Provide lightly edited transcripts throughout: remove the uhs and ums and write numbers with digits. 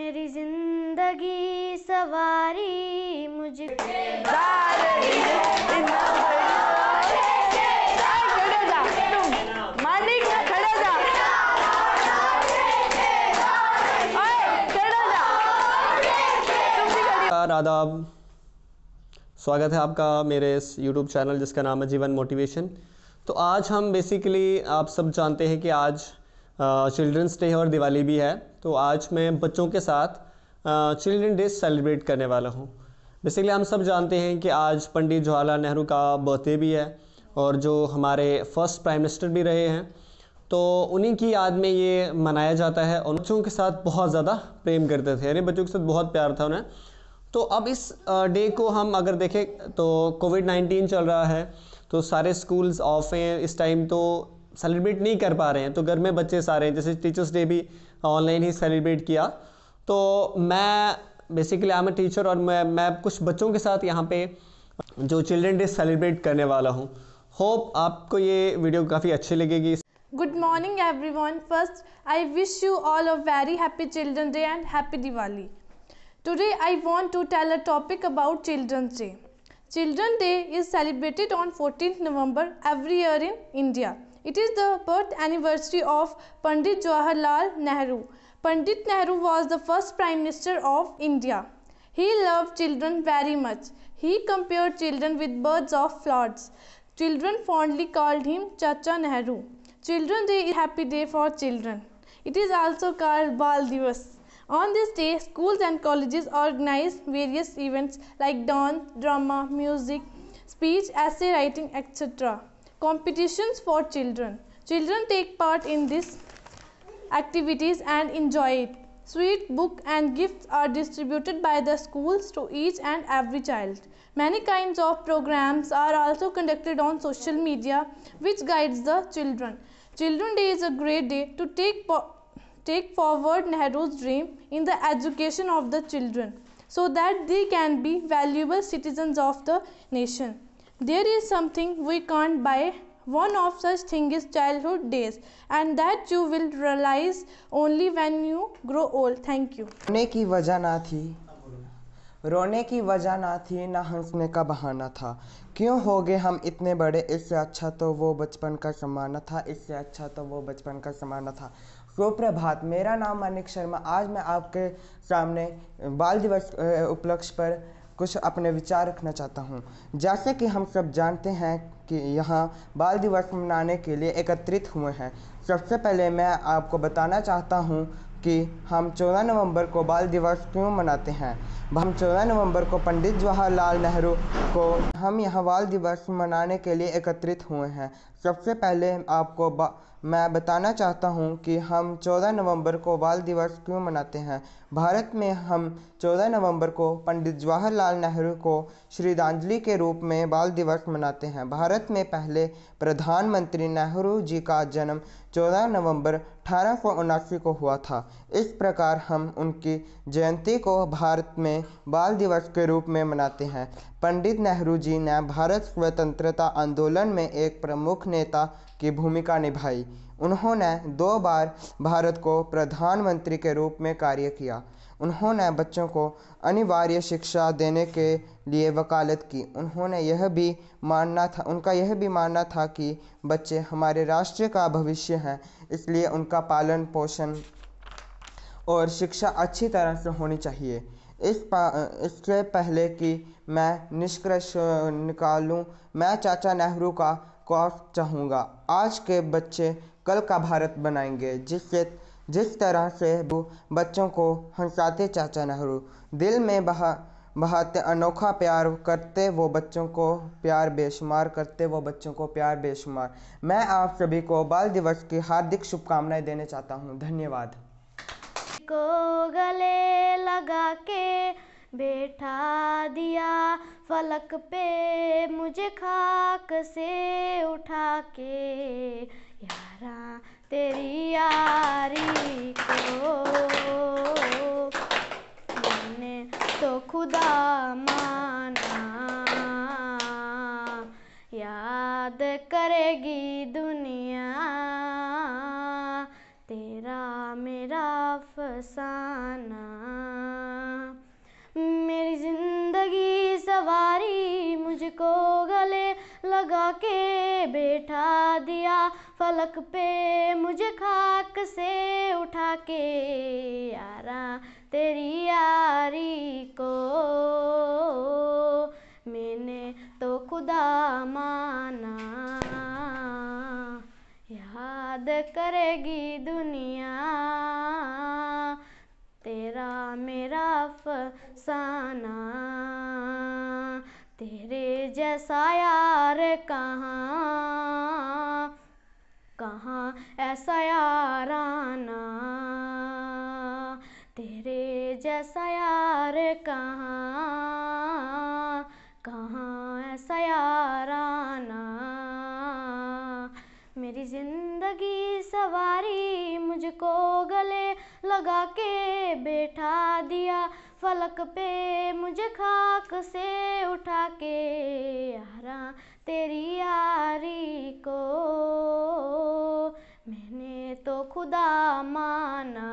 मेरी जिंदगी सवारी मुझे आदाब, स्वागत है आपका मेरे इस YouTube चैनल जिसका नाम है जीवन मोटिवेशन। तो आज हम बेसिकली आप सब जानते हैं कि आज चिल्ड्रंस डे और दिवाली भी है। तो आज मैं बच्चों के साथ चिल्ड्रन डे सेलिब्रेट करने वाला हूँ। बेसिकली हम सब जानते हैं कि आज पंडित जवाहरलाल नेहरू का बर्थडे भी है और जो हमारे फर्स्ट प्राइम मिनिस्टर भी रहे हैं, तो उन्हीं की याद में ये मनाया जाता है। और बच्चों के साथ बहुत ज़्यादा प्रेम करते थे, यानी बच्चों के साथ बहुत प्यार था उन्हें। तो अब इस डे को हम अगर देखें तो कोविड-19 चल रहा है, तो सारे स्कूल्स ऑफ हैं इस टाइम, तो सेलिब्रेट नहीं कर पा रहे हैं। तो घर में बच्चे सारे हैं, जैसे टीचर्स डे भी ऑनलाइन ही सेलिब्रेट किया। तो मैं basically I am a teacher और मैं कुछ बच्चों के साथ यहाँ पे जो चिल्ड्रन डे सेलिब्रेट करने वाला हूँ। होप आपको ये वीडियो काफ़ी अच्छी लगेगी। Good morning everyone. First, I wish you all a very happy Children's Day and happy Diwali. Today I want to tell a topic about Children's Day. Children's Day is celebrated on 14th November every year in India. It is the birth anniversary of Pandit Jawaharlal Nehru. Pandit Nehru was the first Prime Minister of India. He loved children very much. He compared children with birds of flowers. Children fondly called him Chacha Nehru. Children's Day is a happy day for children. It is also called Bal Divas. On this day, schools and colleges organize various events like dance, drama, music, speech, essay writing, etc. Competitions for children. Children take part in these activities and enjoy it. Sweet, book and gifts are distributed by the schools to each and every child. Many kinds of programs are also conducted on social media which guides the children. Children's Day is a great day to take forward Nehru's dream in the education of the children so that they can be valuable citizens of the nation. There is something we can't buy. One of such things is childhood days, and that you will realize only when you grow old. Thank you. रोने की वजह ना थी ना हंसने का बहाना था। क्यों हो गए हम इतने बड़े, इससे अच्छा तो वो बचपन का ज़माना था, इससे अच्छा तो वो बचपन का ज़माना था। सुप्रभात, मेरा नाम मानिक शर्मा। आज मैं आपके सामने बाल दिवस उपलक्ष्य पर कुछ अपने विचार रखना चाहता हूँ। जैसे कि हम सब जानते हैं कि यहाँ बाल दिवस मनाने के लिए एकत्रित हुए हैं। सबसे पहले मैं आपको बताना चाहता हूँ कि हम 14 नवंबर को बाल दिवस क्यों मनाते हैं। हम 14 नवंबर को पंडित जवाहरलाल नेहरू को हम यहाँ बाल दिवस मनाने के लिए एकत्रित हुए हैं। सबसे पहले आपको मैं बताना चाहता हूँ कि हम 14 नवंबर को बाल दिवस क्यों मनाते हैं। भारत में हम 14 नवंबर को पंडित जवाहरलाल नेहरू को श्रद्धांजलि के रूप में बाल दिवस मनाते हैं। भारत में पहले प्रधानमंत्री नेहरू जी का जन्म 14 नवंबर 1879 को हुआ था। इस प्रकार हम उनकी जयंती को भारत में बाल दिवस के रूप में मनाते हैं। पंडित नेहरू जी ने भारत स्वतंत्रता आंदोलन में एक प्रमुख नेता की भूमिका निभाई। उन्होंने 2 बार भारत को प्रधानमंत्री के रूप में कार्य किया। उन्होंने बच्चों को अनिवार्य शिक्षा देने के लिए वकालत की। उनका यह भी मानना था कि बच्चे हमारे राष्ट्र का भविष्य हैं, इसलिए उनका पालन पोषण और शिक्षा अच्छी तरह से होनी चाहिए। इससे पहले कि मैं निष्कर्ष निकालूं, मैं चाचा नेहरू का चाहूँगा। आज के बच्चे कल का भारत बनाएंगे। जिस तरह से वो बच्चों को हंसाते चाचा नेहरू, दिल में बहाते अनोखा प्यार करते वो बच्चों को प्यार बेशुमार। मैं आप सभी को बाल दिवस की हार्दिक शुभकामनाएं देना चाहता हूं। धन्यवाद। को गले लगा के बैठा दिया फलक पे, मुझे खाक से उठा के, यारा तेरी यारी को मैंने तो खुदा माना, याद करेगी दुनिया तेरा मेरा अफसाना। मेरी जिंदगी सवारी मुझको गले लगा के बैठा दिया, फलक पे मुझे खाक से उठा के, यारा तेरी यारी को मैंने तो खुदा माना। याद करेगी दुनिया तेरा मेरा अफसाना। तेरे जैसा यार कहाँ, कहाँ ऐसा याराना। तेरे जैसा यार कहाँ, कहाँ ऐसा याराना। मेरी जिंदगी सवारी मुझको गले लगा के बैठा दिया, फलक पे मुझे खाक से उठा के, यारा तेरी यारी को मैंने तो खुदा माना।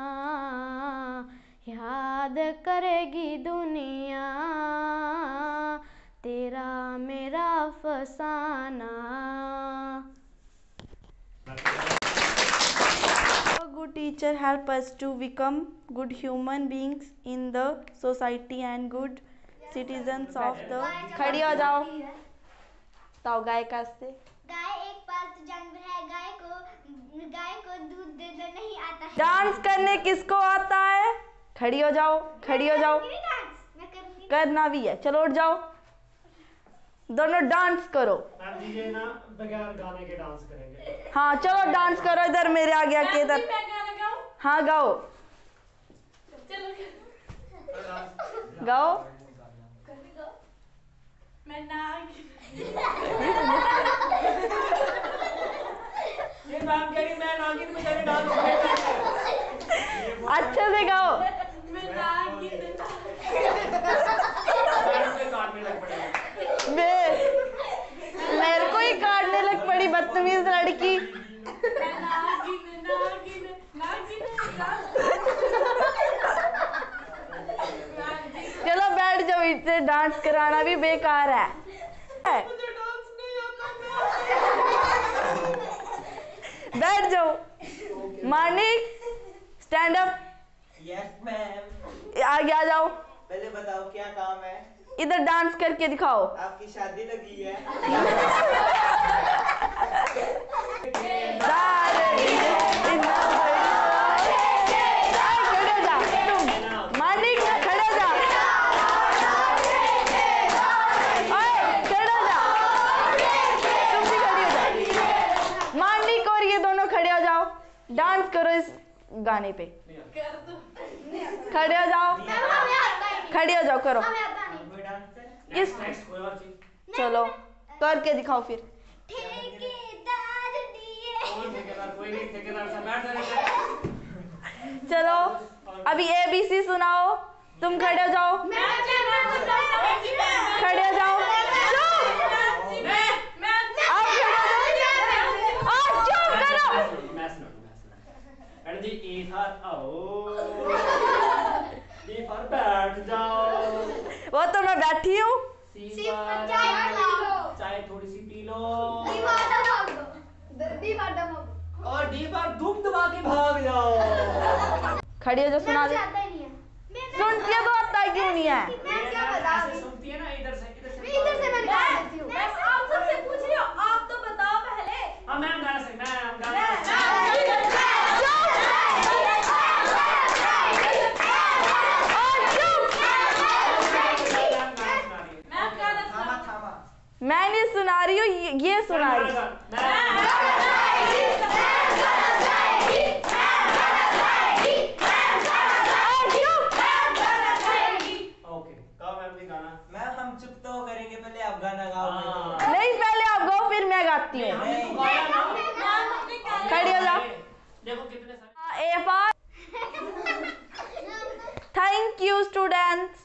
याद करेगी दुनिया तेरा मेरा अफसाना। A good teacher help us to become good human beings in the society and good citizens of the। खड़ी हो जाओ। ताओ गाय कैसे? गाय एक पालतू जानवर है। गाय को दूध देना नहीं आता है। डांस करने किसको आता है? खड़ी हो जाओ, खड़ी हो जाओ। मैं करूंगी। करना भी है, चलो उठ जाओ, दोनों डांस करो। ये ना बगैर गाने के डांस करेंगे। हाँ चलो डांस करो, इधर मेरे आगे आके इधर। हाँ गाओ, गाओ। अच्छे से गाओ। मेरे को ही काटने लग पड़ी बदतमीज लड़की। चलो बैठ जाओ, इससे डांस कराना भी बेकार है। बैठ जाओ। Manik stand up. Yes ma'am. आगे आ जाओ। पहले बताओ क्या काम है? इधर डांस करके दिखाओ। आपकी शादी लगी है? खड़े जा तुम, मानिक खड़े जा, खड़े जा, तुम भी खड़ी हो जाओ। मानिक और ये दोनों खड़े हो जाओ, डांस करो इस गाने पे। खड़े हो जाओ, खड़े हो जाओ, करो इस। चलो करके दिखाओ फिर। ठेकेदार दिए। चलो अभी ABC सुनाओ। तुम खड़े हो जाओ, खड़े हो जाओ। आप खड़े हो जाओ, आप चुप करो। E for बैठ जाओ। वो तो मैं बैठी हूँ। चाय थोड़ी सी पी लो। और डी पर धूप दबा के भाग जाओ। खड़ी हो जो सुना दे। सुनती है तो आता क्यों नहीं है? सुनती है ना, इधर से आप सबसे पूछ रही हो, आप तो बताओ पहले। हाँ मैम गाना सही, मैम गाना मैं नहीं सुना रही हूँ, ये सुना रही हूँ। मैम हम चुप तो करेंगे, पहले आप गाना गाओ। नहीं पहले आप गाओ फिर मैं गाती हूँ। खड़ी हो जाओ। देखो कितने सारे। A for thank you students.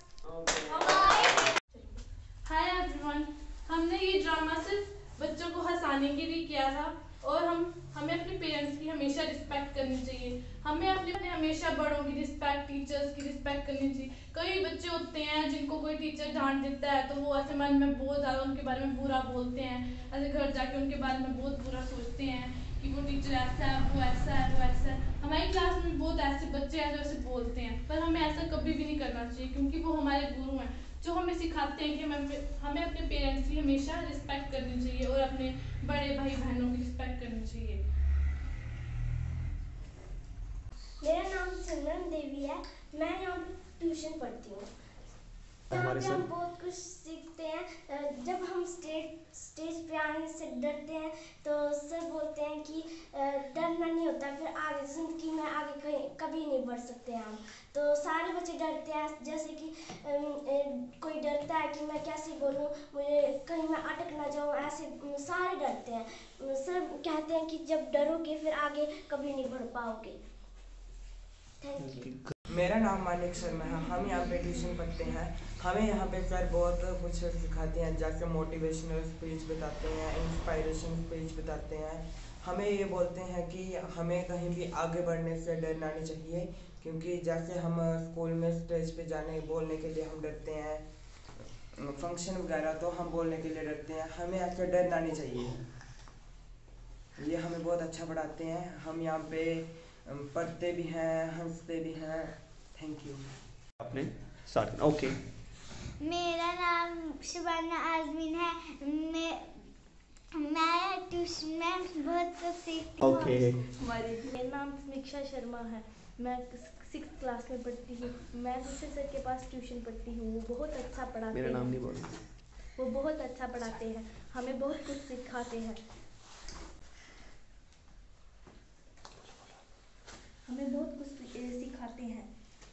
Hi everyone, हमने ये ड्रामा सिर्फ बच्चों को हंसाने के लिए किया था और हमें अपने पेरेंट्स की हमेशा रिस्पेक्ट करनी चाहिए। हमें अपने हमेशा बड़ों की रिस्पेक्ट, टीचर्स की रिस्पेक्ट करनी चाहिए। कई बच्चे होते हैं जिनको कोई टीचर डांट देता है तो वो ऐसे मन में बहुत ज़्यादा उनके बारे में बुरा बोलते हैं, ऐसे घर जाके उनके बारे में बहुत बुरा सोचते हैं कि वो टीचर ऐसा है, वो ऐसा है, वो ऐसा है। हमारी क्लास में बहुत ऐसे बच्चे हैं जो ऐसे बोलते हैं, पर हमें ऐसा कभी भी नहीं करना चाहिए, क्योंकि वो हमारे गुरु हैं जो हमें सिखाते हैं कि हमें अपने पेरेंट्स की हमेशा रिस्पेक्ट करनी चाहिए और अपने बड़े भाई बहनों की रिस्पेक्ट करनी चाहिए। मेरा नाम सिमरन देवी है, मैं यहाँ पे ट्यूशन पढ़ती हूँ। यहाँ पे हम बहुत कुछ सीखते हैं। जब हम स्टेज पे आने से डरते हैं तो सर बोलते हैं कि डरना नहीं होता, फिर आगे जिंदगी में आगे कभी नहीं बढ़ सकते हम। तो सारे बच्चे डरते हैं, जैसे कि कोई डरता है कि मैं कैसे बोलूँ, मुझे कहीं मैं अटक ना जाऊँ, ऐसे सारे डरते हैं। सर कहते हैं कि जब डरोगे फिर आगे कभी नहीं बढ़ पाओगे। Thank you. मेरा नाम मानिक शर्मा है, हम यहाँ पे ट्यूशन पढ़ते हैं। हमें यहाँ पे सर बहुत कुछ सिखाते हैं, जैसे मोटिवेशनल स्पीच बताते हैं, इंस्पायरेशन स्पीच बताते हैं। हमें ये बोलते हैं कि हमें कहीं भी आगे बढ़ने से डरना नहीं चाहिए, क्योंकि जैसे हम स्कूल में स्टेज पे जाने बोलने के लिए हम डरते हैं, फंक्शन वगैरह तो हम बोलने के लिए डरते हैं, हमें ऐसे डरना नहीं चाहिए। ये हमें बहुत अच्छा पढ़ाते हैं, हम यहाँ पे पढ़ते भी हैं, हंसते भी हैं। Thank you. आपने स्टार्ट। ओके। मेरा नाम शिवाना आजमीन है, मैं ट्यूशन में बहुत कुछ सीखती हूँ। ओके। मेरा नाम समीक्षा शर्मा है, मैं 6th क्लास में पढ़ती हूँ। मैं दूसरे सर के पास ट्यूशन पढ़ती हूँ, वो बहुत अच्छा पढ़ाते हैं। मेरा नाम नहीं बोलना। वो बहुत अच्छा पढ़ाते हैं, हमें बहुत कुछ सिखाते हैं। हमें बहुत कुछ सिखाते हैं।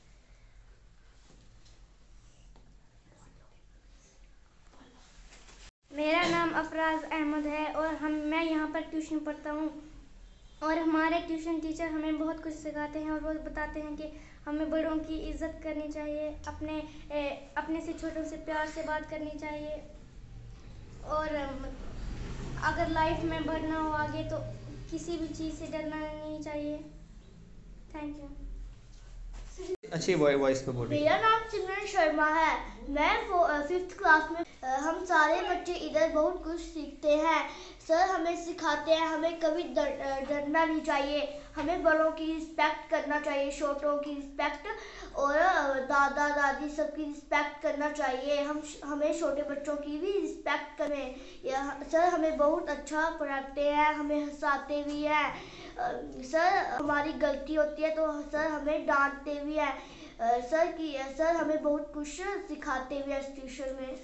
मेरा नाम अफराज अहमद है और मैं यहाँ पर ट्यूशन पढ़ता हूँ, और हमारे ट्यूशन टीचर हमें बहुत कुछ सिखाते हैं और वो बताते हैं कि हमें बड़ों की इज्जत करनी चाहिए, अपने से छोटों से प्यार से बात करनी चाहिए, और अगर लाइफ में बढ़ना हो आगे तो किसी भी चीज़ से डरना नहीं चाहिए। Thank you. अच्छी वॉइस में बोलिए। मेरा नाम सिमरन शर्मा है, मैं 5th क्लास में। हम सारे बच्चे इधर बहुत कुछ सीखते हैं। सर हमें सिखाते हैं हमें कभी डरना नहीं चाहिए, हमें बड़ों की रिस्पेक्ट करना चाहिए, छोटों की रिस्पेक्ट, और दादा दादी सबकी रिस्पेक्ट करना चाहिए। हमें छोटे बच्चों की भी रिस्पेक्ट करें। सर हमें बहुत अच्छा पढ़ाते हैं, हमें हंसाते भी हैं। सर हमारी गलती होती है तो सर हमें डांटते भी हैं। सर हमें बहुत कुछ सिखाते भी हैं ट्यूशन में।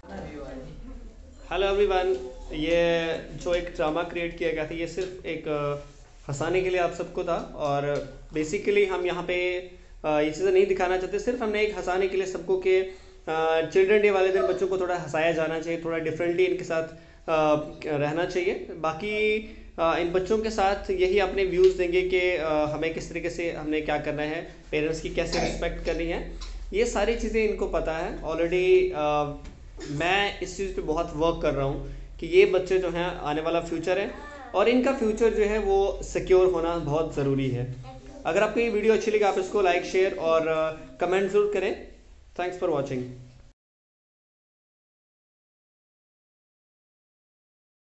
हेलो एवरीवन, ये जो एक ड्रामा क्रिएट किया गया था ये सिर्फ एक हंसाने के लिए आप सबको था, और बेसिकली हम यहाँ पे ये चीज़ें नहीं दिखाना चाहते, सिर्फ हमने एक हंसाने के लिए सबको के चिल्ड्रन डे वाले दिन बच्चों को थोड़ा हंसाया जाना चाहिए, थोड़ा डिफरेंटली इनके साथ रहना चाहिए। बाकी इन बच्चों के साथ यही अपने व्यूज़ देंगे कि हमें किस तरीके से हमने क्या करना है, पेरेंट्स की कैसे रिस्पेक्ट करनी है, ये सारी चीज़ें इनको पता है ऑलरेडी। मैं इस चीज़ पे बहुत वर्क कर रहा हूँ कि ये बच्चे जो हैं आने वाला फ्यूचर है, और इनका फ्यूचर जो है वो सिक्योर होना बहुत ज़रूरी है। अगर आपको ये वीडियो अच्छी लगी आप इसको लाइक शेयर और कमेंट ज़रूर करें। Thanks for watching.